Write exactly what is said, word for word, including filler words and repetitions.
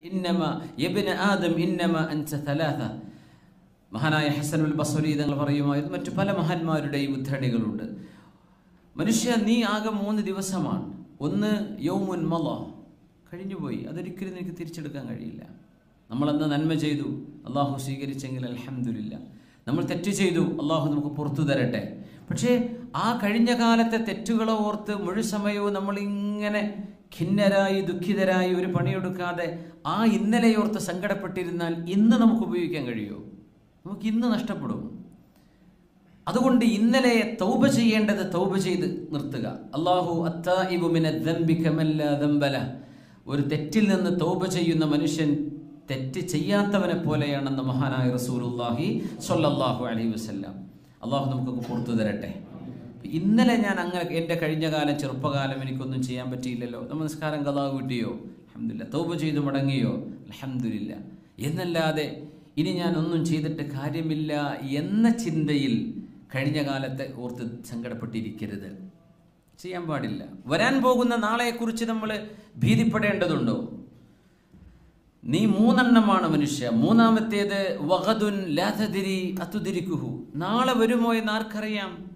ഇന്നമ യബ്ന ആദം ഇന്നമ അൻത തലാഥ. മഹാനായ ഹസനുൽ ബസ്രി തങ്ങൾ പറയുമായിരുന്നു, മറ്റു പല മഹാന്മാരുടെയും ഉദ്ധരണികളുണ്ട്. മനുഷ്യ, നീ ആകെ മൂന്ന് ദിവസമാണ്. ഒന്ന് യൗമുൻ മള, കഴിഞ്ഞുപോയി, അതൊരിക്കലും നിനക്ക് തിരിച്ചെടുക്കാൻ കഴിയില്ല. നമ്മളന്ന് നന്മ ചെയ്തു, അള്ളാഹു സ്വീകരിച്ചെങ്കിൽ അൽഹംദുലില്ലാ. നമ്മൾ തെറ്റ് ചെയ്തു, അള്ളാഹു നമുക്ക് പുറത്തു തരട്ടെ. പക്ഷേ ആ കഴിഞ്ഞ കാലത്തെ തെറ്റുകളെ ഓർത്ത് മുഴു സമയവും നമ്മളിങ്ങനെ ഖിന്നരായി ദുഃഖിതരായി ഒരു പണിയെടുക്കാതെ ആ ഇന്നലെയോർത്ത് സങ്കടപ്പെട്ടിരുന്നാൽ ഇന്ന് നമുക്ക് ഉപയോഗിക്കാൻ കഴിയുമോ? നമുക്ക് ഇന്ന് നഷ്ടപ്പെടും. അതുകൊണ്ട് ഇന്നലെ തൗബ ചെയ്യേണ്ടത് തൗബ ചെയ്ത് നിർത്തുക. അല്ലാഹു അത്തായിബു മിനദ്ദംബി കമല്ലാ ദംബല. ഒരു തെറ്റിൽ നിന്ന് തൗബ ചെയ്യുന്ന മനുഷ്യൻ തെറ്റ് ചെയ്യാത്തവനെ പോലെയാണെന്ന് മഹാനായ റസൂലുള്ളാഹി സ്വല്ലല്ലാഹു അലൈഹി വസല്ലം. അള്ളാഹു നമുക്കൊക്കെ പുറത്തു തരട്ടെ. ഇന്നലെ ഞാൻ അങ്ങനെ എൻ്റെ കഴിഞ്ഞ കാലം ചെറുപ്പകാലം എനിക്കൊന്നും ചെയ്യാൻ പറ്റിയില്ലല്ലോ, നമസ്കാരം ഖളാ കിട്ടിയോ, അൽഹംദുലില്ലാ. തൗബ ചെയ്തു മടങ്ങിയോ, അൽഹംദുലില്ലാ. എന്നല്ലാതെ ഇനി ഞാൻ ഒന്നും ചെയ്തിട്ട് കാര്യമില്ല എന്ന ചിന്തയിൽ കഴിഞ്ഞ കാലത്തെ ഓർത്ത് സങ്കടപ്പെട്ടിരിക്കരുത്. ചെയ്യാൻ പാടില്ല. വരാൻ പോകുന്ന നാളെക്കുറിച്ച് നമ്മൾ ഭീതിപ്പെടേണ്ടതുണ്ടോ? നീ മൂന്നെണ്ണമാണ് മനുഷ്യ. മൂന്നാമത്തേത് വഗദുൻ ലാ തദ്രി അതുദ്രികുഹു. നാളെ വരുമോ എന്ന് ആർക്കറിയാം?